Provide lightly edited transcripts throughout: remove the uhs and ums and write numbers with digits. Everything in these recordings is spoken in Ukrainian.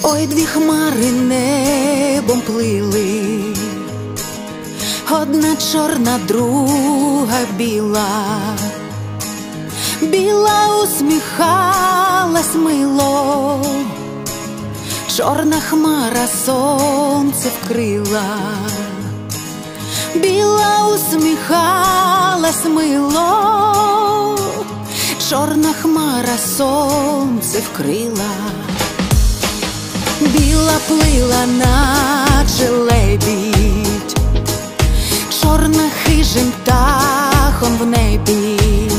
Ой, дві хмари небом плили, одна чорна, друга біла. Біла усміхалась мило, чорна хмара сонце вкрила. Біла усміхалась мило, чорна хмара сонце вкрила. Біла плила, наче лебідь, чорна хижим птахом в небі.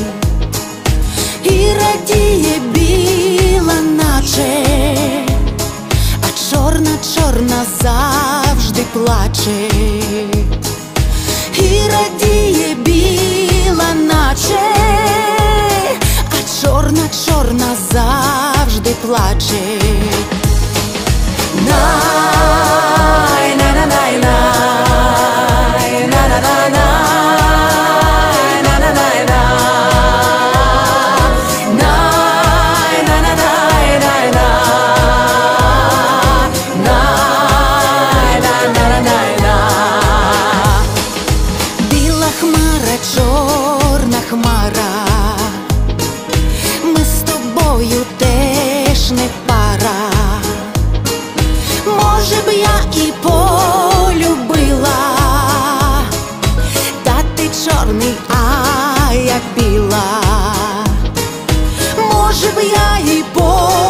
І радіє біла, наче, а чорна, чорна завжди плаче. І радіє біла, наче, а чорна, чорна завжди плаче. Най, най, най, най, най, най, най, най, най, най, біла хмара, чорна хмара, ми з тобою теж не пара. Може б я і полюбила, та ти чорний, а я біла. Може б я і полюбила,